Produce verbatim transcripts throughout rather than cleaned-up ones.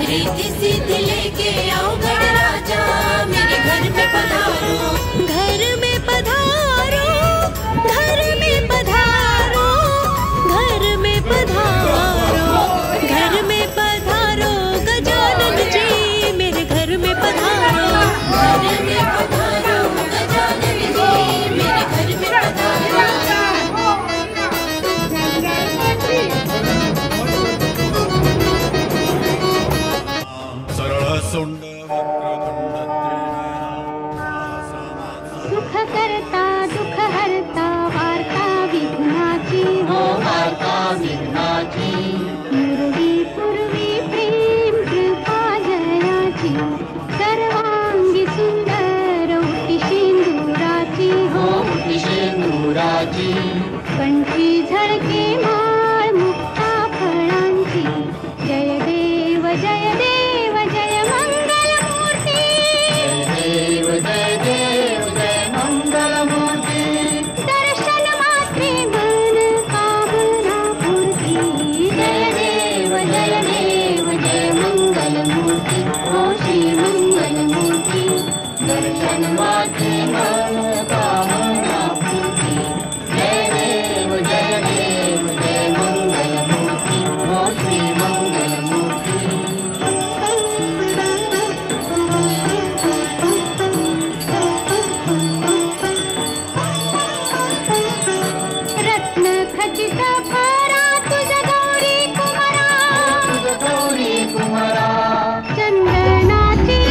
रिद्धि सिद्धि लेके आओ गणराजा, मेरे घर में पधारो, घर में पधारो, घर में पधारो, घर में पधारो, घर में पधारो गजानन जी, मेरे घर में पधारो, घर में पधारो गजानन जी, मेरे घर में पधारो। सुंड सुख करता दुख हरता वार्ता विघ्नाची हो, वार्ता विघ्नाची, पूर्वी पूर्वी प्रेम कृपा जयाची, सर्वांगी सुंदर उटी शेंदुराची हो, उटी शेंदुराची, कंठी झळके माळ मुक्ता फळांची, जय देव जय देव जय मंगल मूर्ती, जय देव जय देव जय मंगल मूर्ती, दर्शन मात्रे मन कामना पूर्ती, जय देव जय देव जय मंगल मूर्ती, ओ श्री मंगल मूर्ती, दर्शन मात्रे मन कामना पूर्ती, जय देव जय देव जय मंगल मूर्ती, ओ श्री मंगल मूर्ती। रत्न खचित फरा तुझ गौरी कुमारा, तुझ गौरी कुमारा, चंदनाची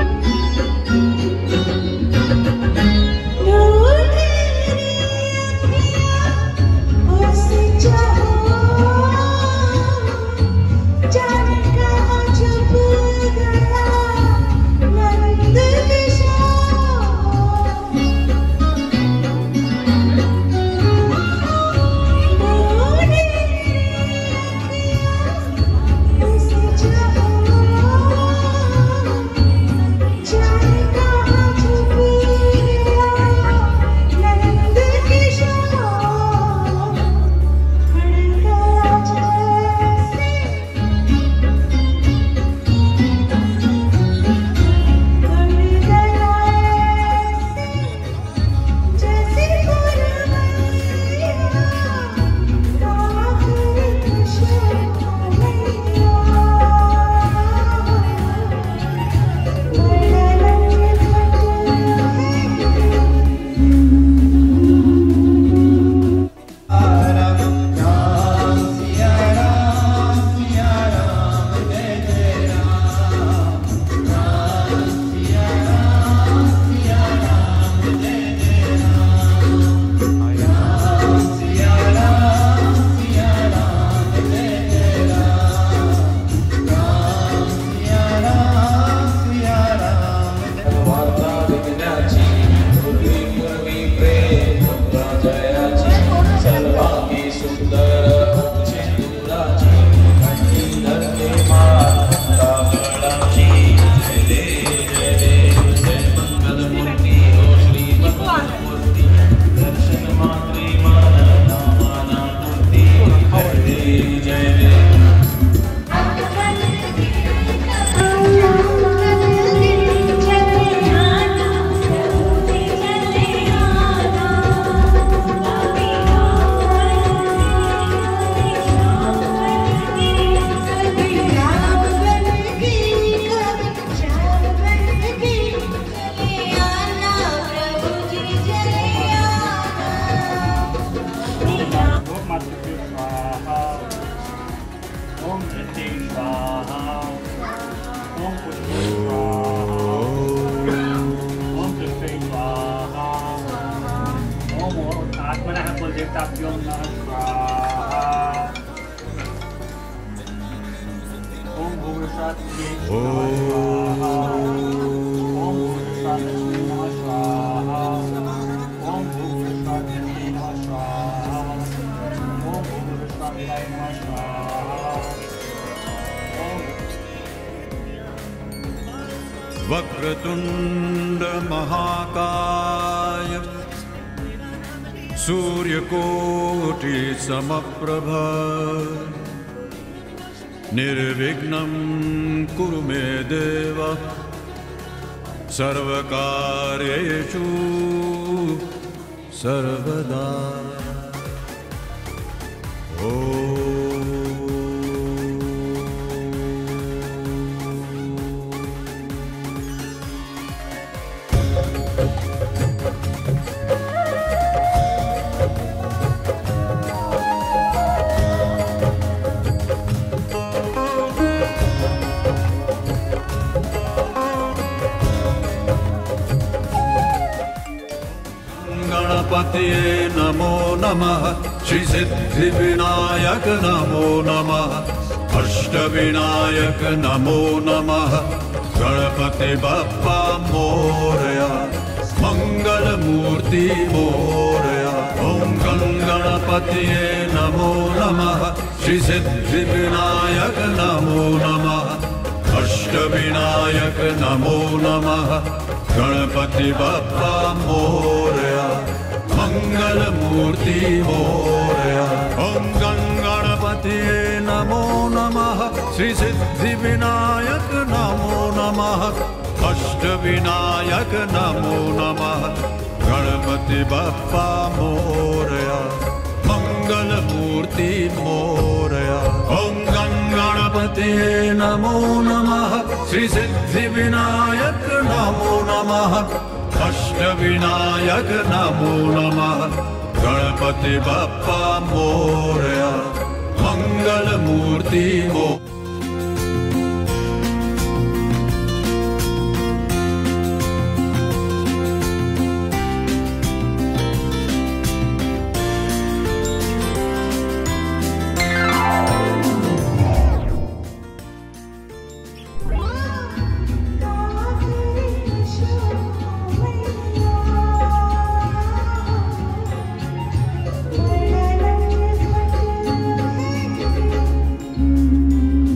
वक्रतुंड महाकाय सूर्यकोटि समप्रभ निर्विघ्नं कुरु मे देव सर्वकार्येषु सर्वदा। गणपतये नमो नमः, श्री सिद्धि विनायक नमो नमः, अष्टविनायक नमो नमः, गणपति बप्पा मोरया, मंगल मूर्ति मोरया। ओम गं गणपतये नमो नमः, श्री सिद्धि विनायक नमो नमः, अष्टविनायक नमो नमः, गणपति बप्पा मोरया, मंगल मूर्ति मोरया। ओम गं गणपतये नमो नमः, श्री सिद्धि विनायक नमो नमः, अष्टविनायक नमो नमः, गणपति बप्पा मोरया, मंगल मूर्ति मोरया। ओम गं गणपतये नमो नमः, श्री सिद्धि विनायक नमो नमः, अष्टविनायक नमो नमः, गणपति बप्पा मोरया, मंगल मूर्ति Morya. Mm-hmm.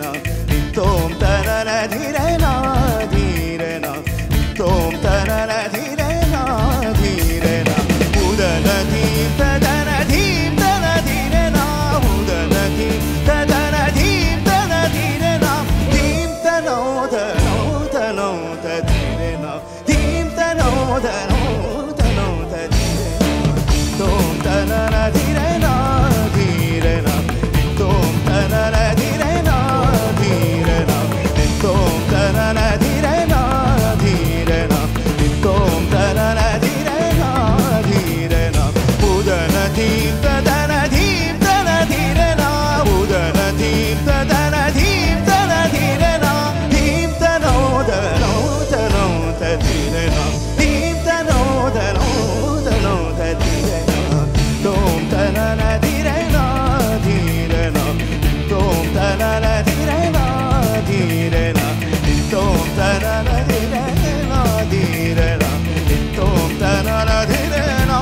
na tom tanana dhire na dhire na tom tanana dhire na dhire na udana dhim tadana dhim tana dhire na udana dhim tadana dhim tana dhire na dhim tano tano tano tadhire na dhim tano tano tano tadhire na tom tanana dhire na dhire na tom tanana dhire na dhire na tom tanana dhire na dhire na tom tanana dhire na dhire na udana dhim tadana dhim tana dhire na udana dhim tadana dhim tana dhire na dhim tano tano tano tadhire na dhim tano tano tano tadhire na tom tanana dhire na dhire na tom tanana dhire na dhire na tom tanana dhire na dhire na tom tanana dhire na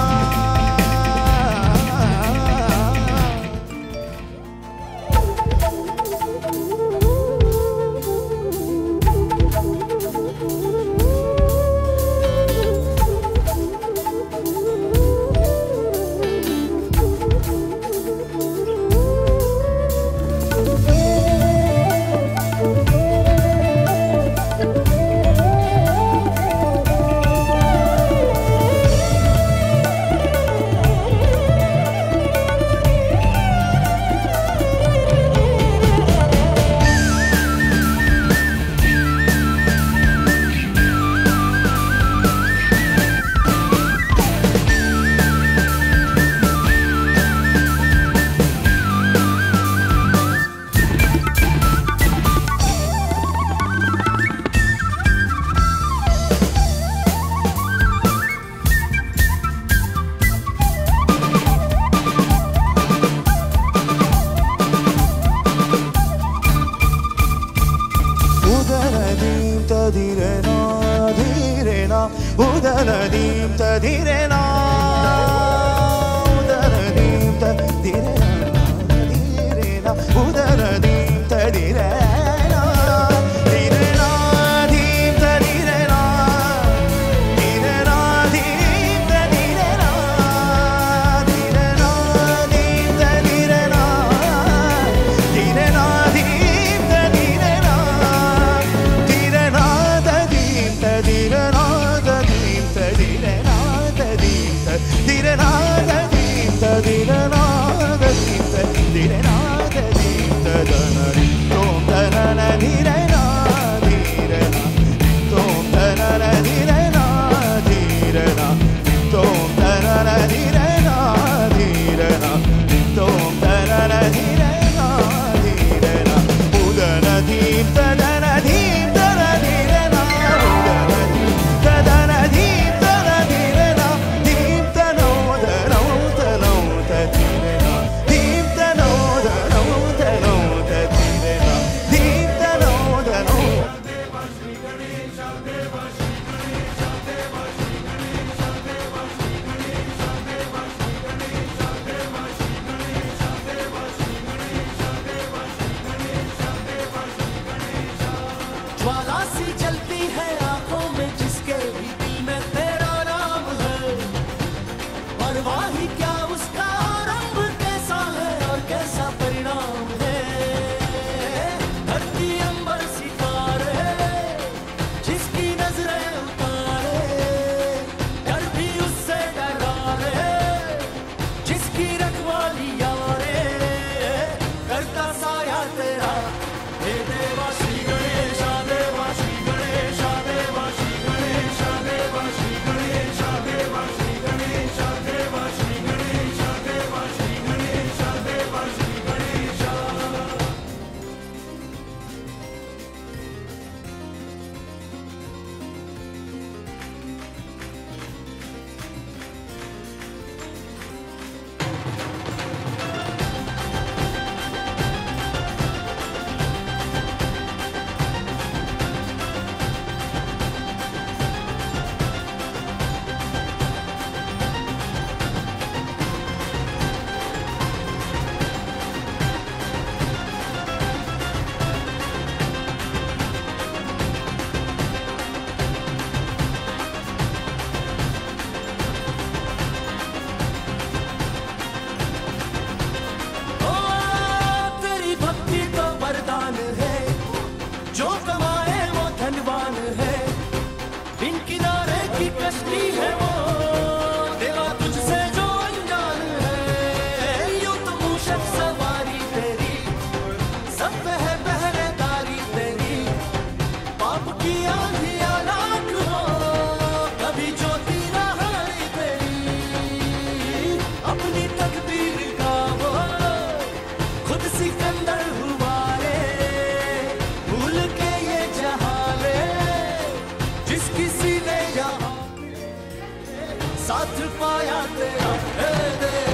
udana dhim tadhire na udana dhim tadhire na udana dhim tadhire na dhire na dhim tadhire na dhire na dhim tadhire na dhire na dhim tadhire na dhire na dhim tadhire na dhire na dhim tadhire na Dire nada, dita, dire nada, dita, dire nada, dita, dana, tom, dana, dire na, dire na, tom, dana, dire na, dire na, tom, dana, dire na, dire na, tom, dana, dire na, dire na, udana, dim, dana, dim, dana, dire na, udana, dim, dana, dim, dana, dire na. ज्वाला सी जलती है आंखों में जिसके भी दिल में तेरा नाम है परवाह ही क्या उसका रंग कैसा है और कैसा परिणाम है धरती अंबर सितारे जिसकी नजरें उतारे डर भी उससे डरावे जिसकी रखवाली यारे करता साया तेरा हे देवा श्री गणेशा देवा श्री गणेशा देवा श्री गणेशा देवा श्री गणेशा देवा श्री गणेशा देवा श्री गणेशा देवा श्री गणेशा देवा श्री गणेशा साथ पाया तेरा, हे देवा